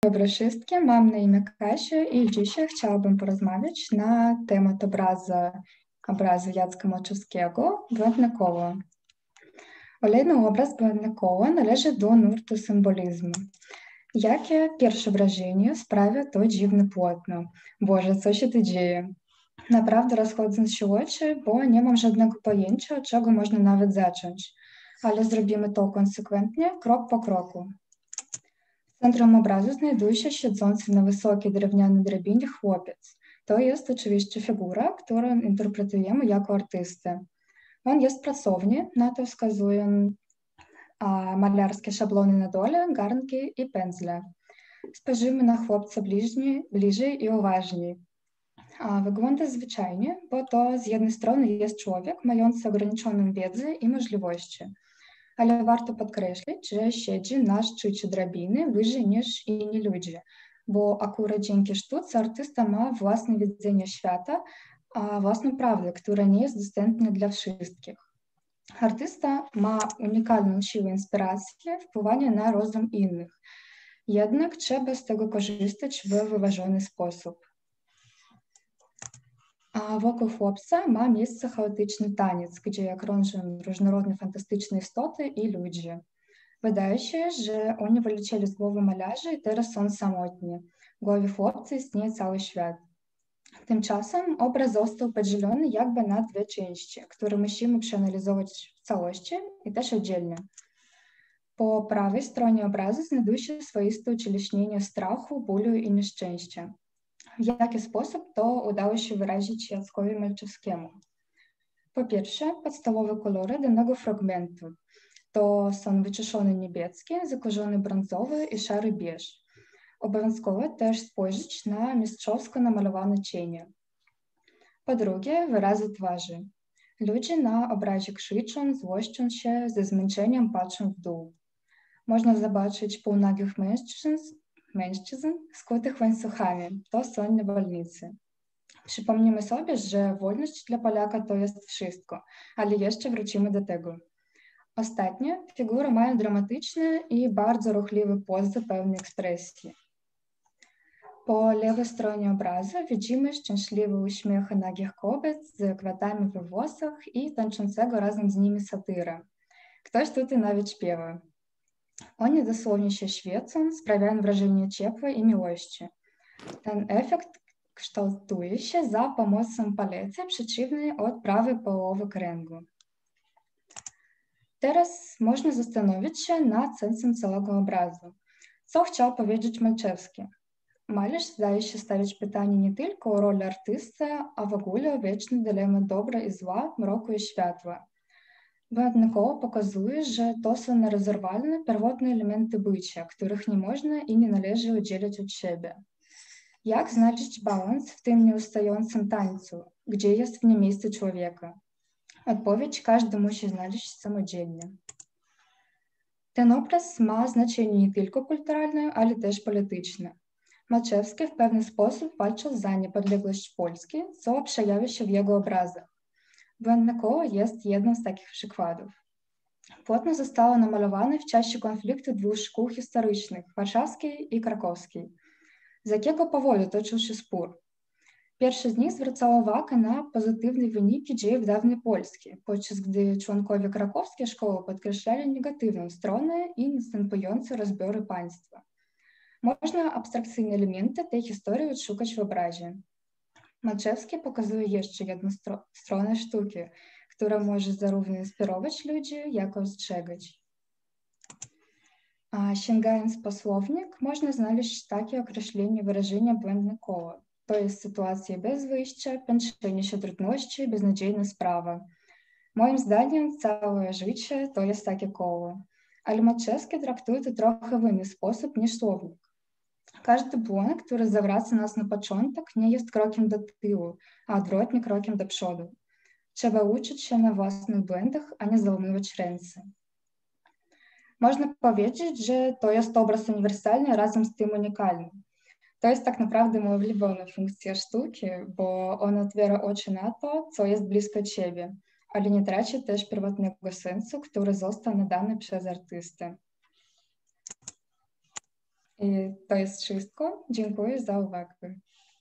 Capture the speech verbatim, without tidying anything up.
Dobry wszystkim, mam na imię Kasia i dzisiaj chciałabym porozmawiać na temat obrazu, obrazu Jacka Malczewskiego «Błędne koło». Olejny obraz «Błędne koło» należy do nurtu symbolizmu. Jakie pierwsze wrażenie sprawia to dziwne płótno? Boże, co się tu dzieje? Naprawdę rozchodzą się oczy, bo nie mam żadnego pojęcia, od czego można nawet zacząć. Ale zrobimy to konsekwentnie, krok po kroku. W centrum obrazu znajduje się siedzący na wysokiej drewnianej drabinie chłopiec. To jest oczywiście figura, którą interpretujemy jako artystę. On jest pracowny, na to wskazują a, malarskie szablony na dole, garnki i pędzle. Spojrzymy na chłopca bliżej, bliżej i uważniej. A wygląda zwyczajnie, bo to z jednej strony jest człowiek mający ograniczoną wiedzę i możliwości. Ale warto podkreślić, że siedzi na szczycie drabiny wyżej niż inni ludzie, bo akurat dzięki sztuce artysta ma własne widzenie świata, a własną prawdę, która nie jest dostępna dla wszystkich. Artysta ma unikalną siłę inspiracji, wpływania na rozum innych, jednak trzeba z tego korzystać w wyważony sposób. A wokół chłopca ma miejsce chaotyczny taniec, gdzie krążą różnorodne fantastyczne istoty i ludzie. Wydaje się, że oni wylecieli z głowy malarzy i teraz są samotni. W głowie chłopca istnieje cały świat. Tymczasem obraz został podzielony jakby na dwie części, które musimy przeanalizować w całości i też oddzielnie. Po prawej stronie obrazu znajduje się swoiste ucieleśnienie strachu, bólu i nieszczęścia. W jaki sposób to udało się wyrazić Jackowi Malczewskiemu? Po pierwsze, podstawowe kolory danego fragmentu. To są wyczyszczony niebieski, zakurzony brązowy i szary beż. Obowiązkowo też spojrzeć na mistrzowsko namalowane cienie. Po drugie, wyrazy twarzy. Ludzie na obrazie krzyczą, złoszczą się, ze zmęczeniem patrzą w dół. Można zobaczyć półnagich mężczyzn, mężczyzn skutych łańcuchami. To są niewolnicy. Przypomnijmy sobie, że wolność dla Polaka to jest wszystko, ale jeszcze wrócimy do tego. Ostatnie figury mają dramatyczne i bardzo ruchliwe pozy pełne ekspresji. Po lewej stronie obrazu widzimy szczęśliwe uśmiechy nagich kobiet z kwiatami we włosach i tańczącego razem z nimi satyra. Ktoś tutaj nawet śpiewa. Oni dosłownie się świecą, sprawiają wrażenie ciepła i miłości. Ten efekt kształtuje się za pomocą palety przeciwnej od prawej połowy kręgu. Teraz można zastanowić się nad sensem całego obrazu. Co chciał powiedzieć Malczewski? Malarz zdaje się stawiać pytanie nie tylko o rolę artysty, a w ogóle o wieczny dylemat dobra i zła, mroku i światła. Błędne koło pokazuje, że to są nierozerwalne, pierwotne elementy bycia, których nie można i nie należy oddzielić od siebie. Jak znaleźć balans w tym nieustającym tańcu, gdzie jest w nim miejsce człowieka? Odpowiedź każdy musi znaleźć samodzielnie. Ten obraz ma znaczenie nie tylko kulturalne, ale też polityczne. Malczewski w pewien sposób walczył za niepodległość Polski, co przejawia się w jego obrazach. Błędne koło jest jednym z takich przykładów. Płótno zostało namalowane w czasie konfliktu dwóch szkół historycznych, warszawskiej i krakowskiej. Z jakiego powodu toczył się spór? Pierwszy z nich zwracał uwagę na pozytywne wyniki dziejów dawnej Polski, podczas gdy członkowie krakowskiej szkoły podkreślali negatywną stronę i następujące rozbiory państwa. Można abstrakcyjne elementy tej historii odszukać w obrazie. Malczewski pokazuje jeszcze jedną stro- stronę sztuki, która może zarówno inspirować ludzi, jak i ostrzegać. A sięgając po słownik, można znaleźć takie określenie wyrażenia błędne koło. To jest sytuacja bez wyjścia, piętrzenie się trudności, beznadziejna sprawa. Moim zdaniem całe życie to jest takie koło, ale Malczewski traktuje to trochę w inny sposób niż słownik. Każdy błąd, który zawraca nas na początek, nie jest krokiem do tyłu, a odwrotnie krokiem do przodu. Trzeba uczyć się na własnych błędach, a nie załamywać ręce. Można powiedzieć, że to jest obraz uniwersalny razem z tym unikalny. To jest tak naprawdę moja ulubiona funkcja sztuki, bo ona otwiera oczy na to, co jest blisko ciebie, ale nie traci też pierwotnego sensu, który został nadany przez artystę. I to jest wszystko. Dziękuję za uwagę.